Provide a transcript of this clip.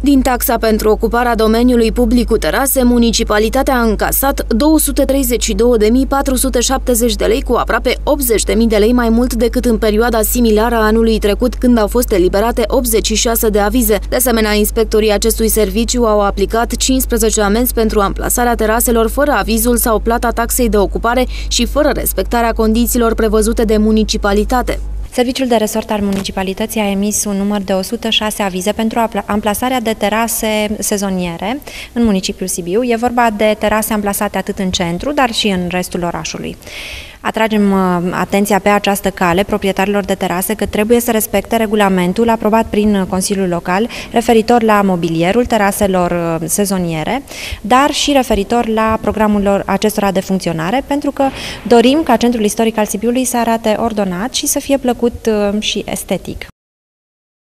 Din taxa pentru ocuparea domeniului public cu terase, municipalitatea a încasat 232.470 de lei, cu aproape 80.000 de lei mai mult decât în perioada similară a anului trecut, când au fost eliberate 86 de avize. De asemenea, inspectorii acestui serviciu au aplicat 15 amenzi pentru amplasarea teraselor fără avizul sau plata taxei de ocupare și fără respectarea condițiilor prevăzute de municipalitate. Serviciul de resort al municipalității a emis un număr de 106 avize pentru amplasarea de terase sezoniere în municipiul Sibiu. E vorba de terase amplasate atât în centru, dar și în restul orașului. Atragem atenția pe această cale proprietarilor de terase că trebuie să respecte regulamentul aprobat prin Consiliul Local referitor la mobilierul teraselor sezoniere, dar și referitor la programul acestora de funcționare, pentru că dorim ca centrul istoric al Sibiului să arate ordonat și să fie plăcut și estetic.